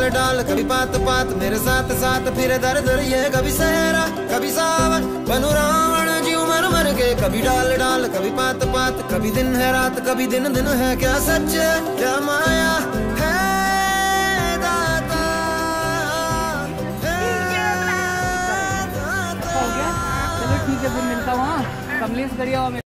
डाल कभी पात पात मेरे साथ साथ फिर दर दर ये कभी सहरा कभी सावन बनू रावण जीव मर मर के कभी डाल डाल कभी पात पात कभी दिन है रात कभी दिन दिन है क्या सच क्या माया है दाता चलो ठीक है फिर मिलता हूँ। कमलेश गरिया